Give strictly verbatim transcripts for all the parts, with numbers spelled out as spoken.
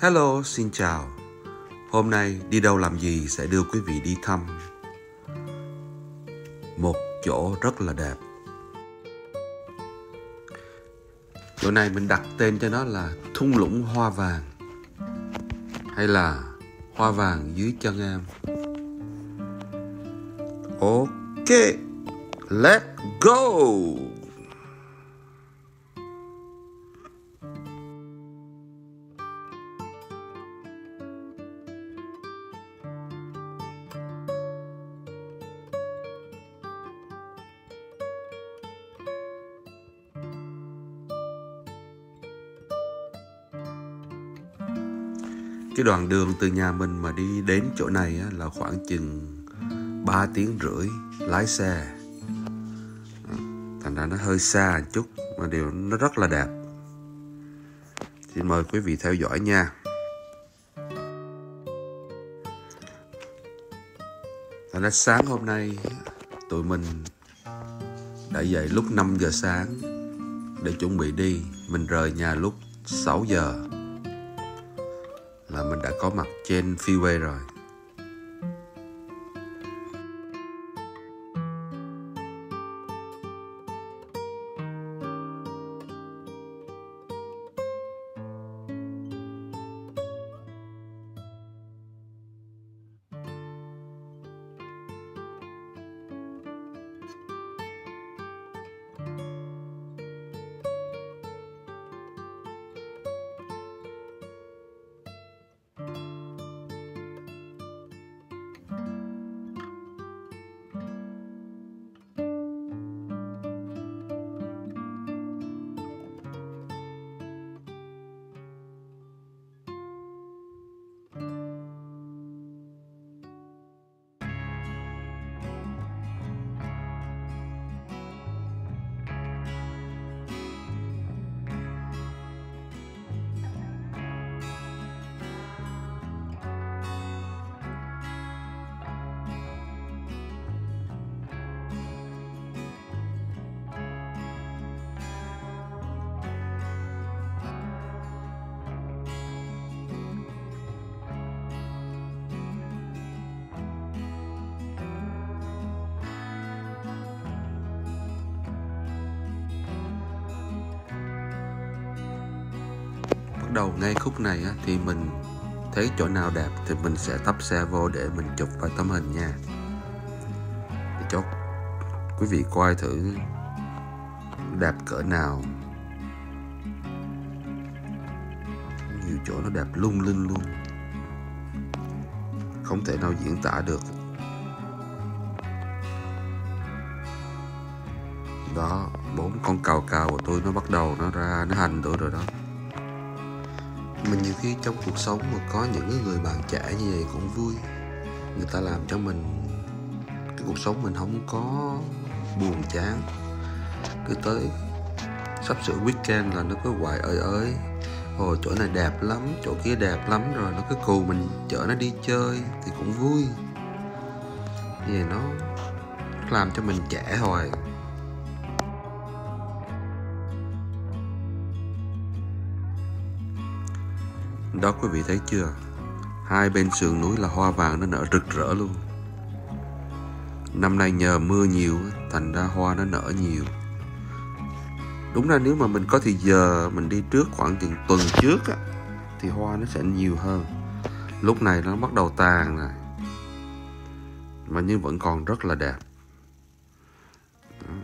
Hello, xin chào. Hôm nay đi đâu làm gì sẽ đưa quý vị đi thăm một chỗ rất là đẹp. Chỗ này mình đặt tên cho nó là thung lũng hoa vàng, hay là hoa vàng dưới chân em. Ok, let's go! Cái đoạn đường từ nhà mình mà đi đến chỗ này á, là khoảng chừng ba tiếng rưỡi lái xe. Thành ra nó hơi xa một chút, mà điều nó rất là đẹp. Xin mời quý vị theo dõi nha. Thành ra sáng hôm nay tụi mình đã dậy lúc năm giờ sáng để chuẩn bị đi. Mình rời nhà lúc sáu giờ là mình đã có mặt trên freeway rồi. Đầu ngay khúc này á, thì mình thấy chỗ nào đẹp thì mình sẽ tấp xe vô để mình chụp vài tấm hình nha, để cho quý vị coi thử đẹp cỡ nào. Nhiều chỗ nó đẹp lung linh luôn, không thể nào diễn tả được. Đó, bốn con cào cào của tôi nó bắt đầu nó ra, nó hành tôi rồi đó. Mình nhiều khi trong cuộc sống mà có những người bạn trẻ như vậy cũng vui. Người ta làm cho mình cái cuộc sống mình không có buồn chán. Cứ tới sắp sửa weekend là nó cứ hoài ơi ơi, ồ chỗ này đẹp lắm, chỗ kia đẹp lắm, rồi nó cứ cù mình chở nó đi chơi thì cũng vui. Như vậy nó làm cho mình trẻ hoài. Đó, quý vị thấy chưa? Hai bên sườn núi là hoa vàng nó nở rực rỡ luôn. Năm nay nhờ mưa nhiều, thành ra hoa nó nở nhiều. Đúng ra nếu mà mình có thì giờ mình đi trước khoảng chừng tuần trước á, thì hoa nó sẽ nhiều hơn. Lúc này nó bắt đầu tàn rồi, mà nhưng vẫn còn rất là đẹp. Đó.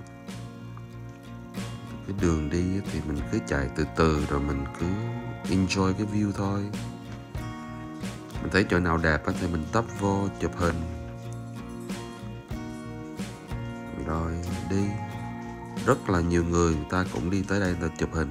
Cái đường đi thì mình cứ chạy từ từ, rồi mình cứ enjoy cái view thôi. Mình thấy chỗ nào đẹp thì mình tấp vô chụp hình rồi đi. Rất là nhiều người người ta cũng đi tới đây để chụp hình.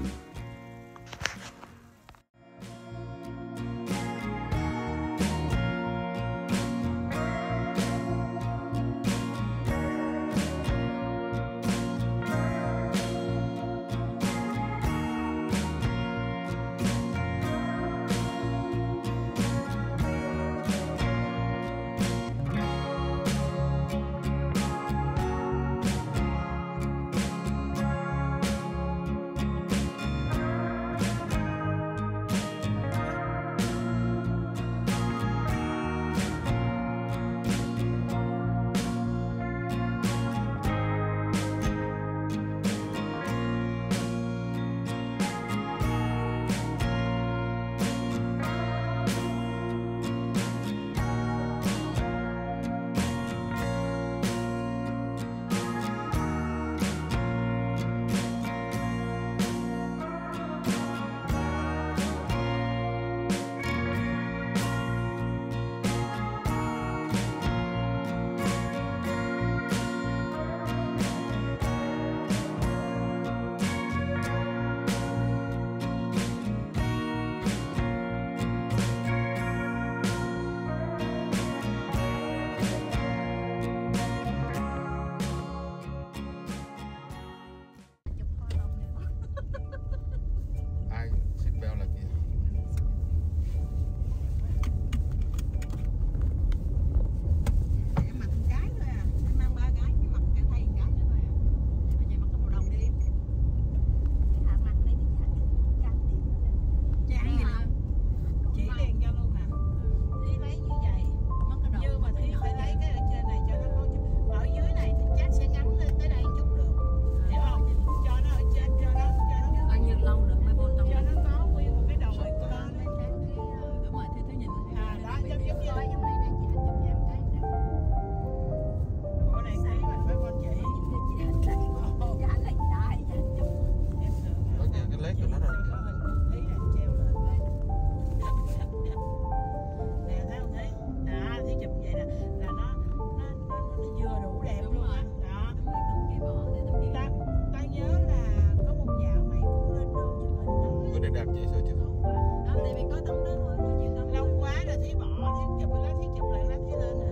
có tấm đó thôi, có nhiều tấm. Lâu quá rồi Thúy bỏ, Thúy chụp lên, Thúy chụp lại, Thúy lên rồi.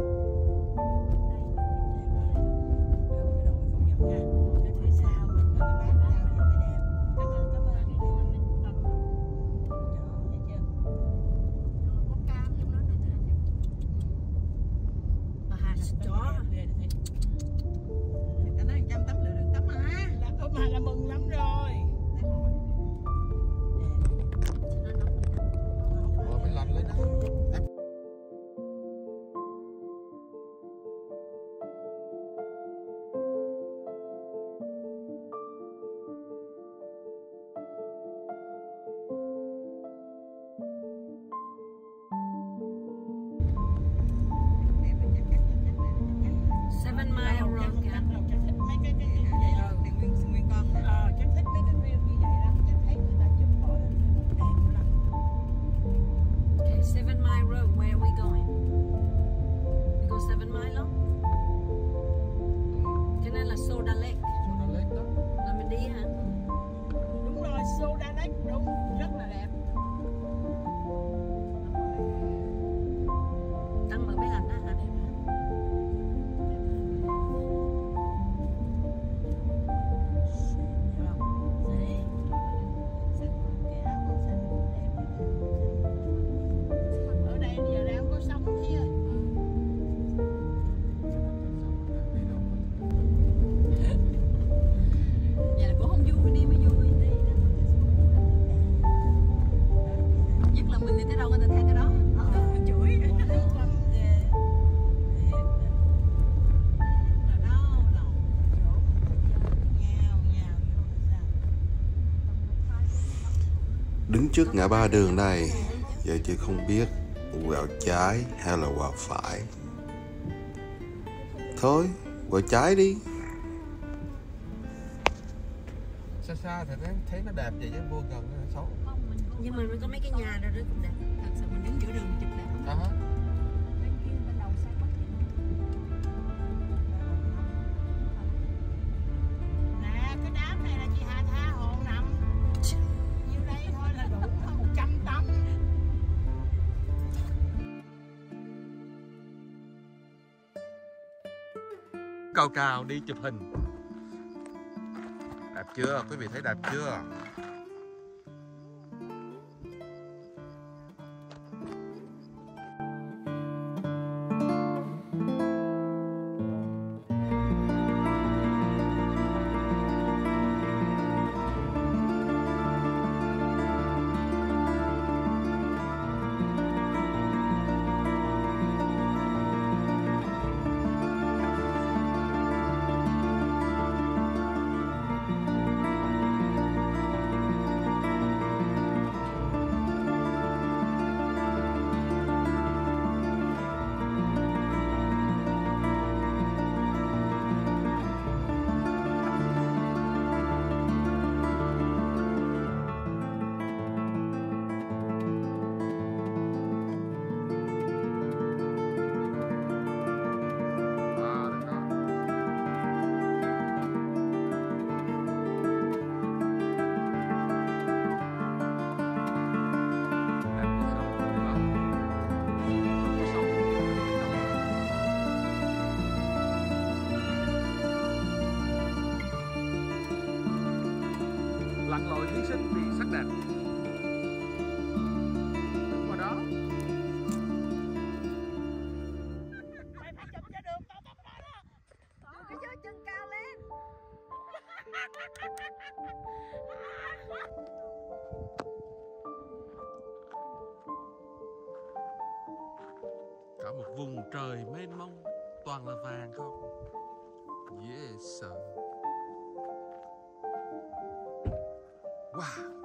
Seven Mile Road kìa. Cháu thích mấy cái cái như vậy rồi, nguyên nguyên con này. Ờ, cháu thích mấy cái view như vậy lắm, cháu thấy người ta chụp bỏ lên đẹp lắm. Okay, Seven Mile Road, where are we going? We go Seven Mile đó. Cái này là Soda Lake. Soda Lake đó. Là mình đi hả? Đúng rồi, Soda Lake, đúng, rất là đẹp. Tăng mở máy ảnh đó hả? Ở đây giờ đang có sông Thúy ơi. Vậy là cũng không vui, đi mới vui. Đi đó. Nhất là mình đi tới đâu người ta theo tới đó. Ờ, chuỗi. Đứng trước ngã ba đường này, giờ chị không biết quẹo trái hay là quẹo phải. Thôi, quẹo trái đi. Xa xa thì thấy nó đẹp vậy chứ vô gần nó xấu. Nhưng mà nó có mấy cái nhà rồi đó cũng đẹp. Thật sự mình đứng giữa đường chụp đẹp. À hả? Nè, cái đám này là chị Hà tha hồ nằm. Nhiêu đây thôi là đủ một trăm tấm. Cao cao đi chụp hình. Đẹp chưa? Quý vị thấy đẹp chưa? Lặn lội hy sinh vì sắc đẹp. Đứng vào đó. Mày phải chụp cho được tao tao đó đó. Đưa cái giơ chân cao lên. Cả một vùng trời mênh mông, toàn là vàng không? Yes sir. Wow.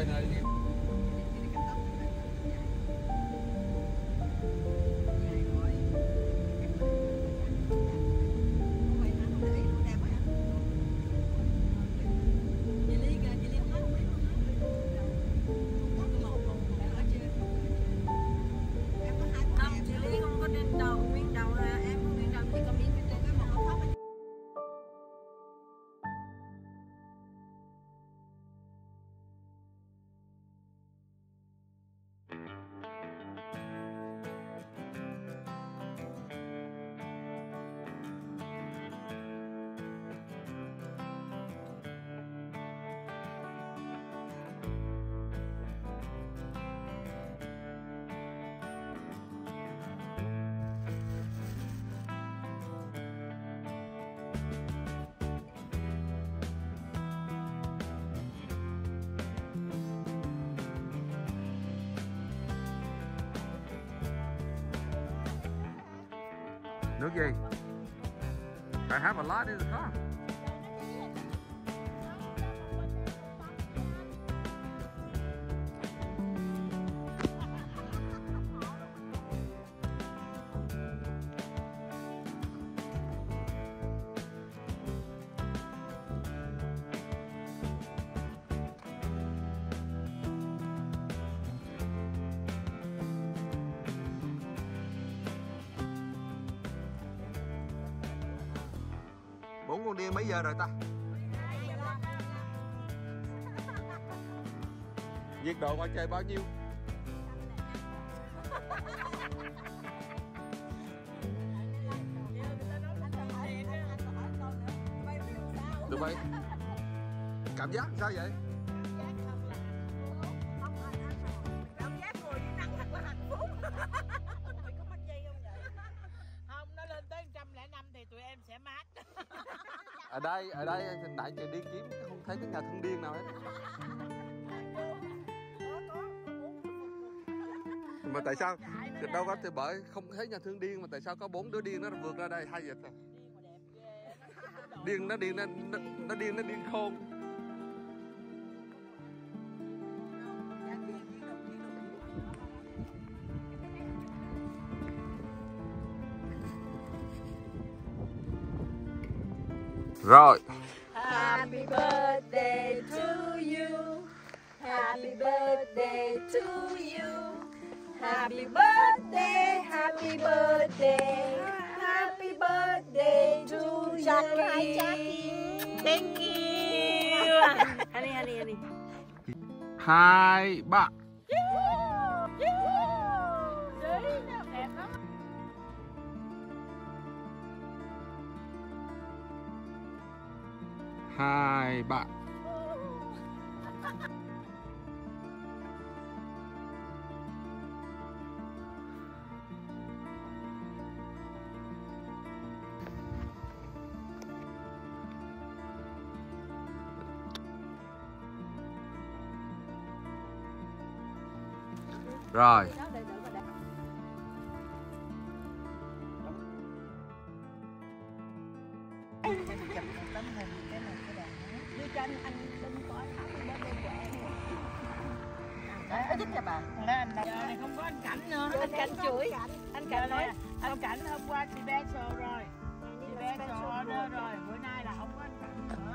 trời này. Nước gì? I have a lot in the car. Bốn con điên mấy giờ rồi ta? Nhiệt độ ngoài trời bao nhiêu? Được vậy? Cảm giác sao vậy? Cảm giác ngồi dưới nắng thật là hạnh phúc. Mày có mắc dây không vậy? Không, nó lên tới một trăm lẻ năm thì tụi em sẽ mát. Ở đây, ở đây nãy giờ đi kiếm không thấy cái nhà thương điên nào hết. Mà tại sao? Thì đâu có thì bởi không thấy nhà thương điên mà tại sao có bốn đứa điên nó vượt ra đây hay vậy? Điên nó điên nó nó, nó điên nó điên khôn. Rồi. Happy birthday to you. Happy birthday to you. Happy birthday, happy birthday. Happy birthday to Jackie. Thank you. Honey, honey, honey. Hai, ba. Hai, ba. Rồi. Đưa cho anh, anh đừng có tháo cái bên bên của em. Đấy, thích cho bà. Giờ này không có anh Cảnh nữa. Anh Cảnh chửi. Anh Cảnh nói anh Cảnh hôm qua chị bé show rồi. Chị bé show đó rồi. Bữa nay là không có anh Cảnh nữa.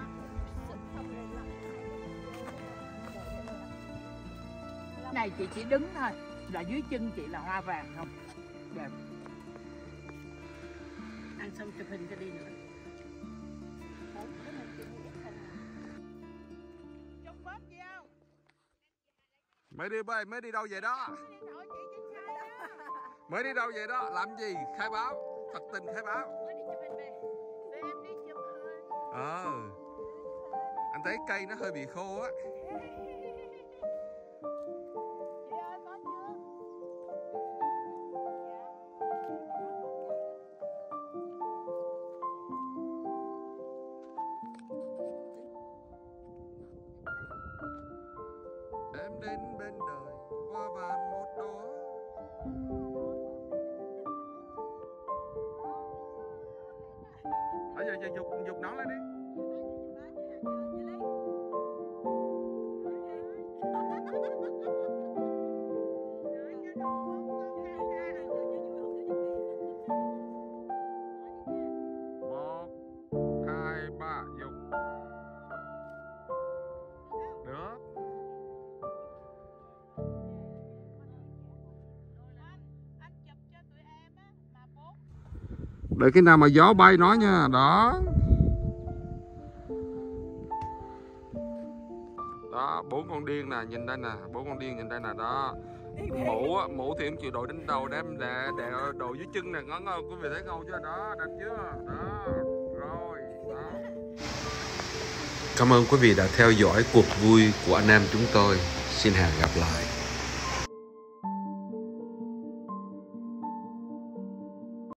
Cái này chị chỉ đứng thôi, là dưới chân chị là hoa vàng không? Đẹp. Ăn xong chụp hình cho đi nữa. Trong bóp gì không? Mới đi bơi, mới đi đâu vậy đó? Mới đi đâu vậy đó? Làm gì? Khai báo, thật tình khai báo. Mới đi chụp hình về. Để em đi chụp hình. Ờ. Anh thấy cây nó hơi bị khô á. Em đến bên đời hoa vàng một đóa. Bây giờ giờ dục dục nón lên đi. Để cái nào mà gió bay nói nha. Đó. Đó, bốn con điên nè, nhìn đây nè, bốn con điên nhìn đây nè, đó. Mũ á, mũ thì em chịu đội đến đầu đem để để đồ dưới chân nè, ngon không? Quý vị thấy ngon chưa? Đó, đẹp chưa? Đó. Rồi, đó. Cảm ơn quý vị đã theo dõi cuộc vui của anh em chúng tôi. Xin hẹn gặp lại.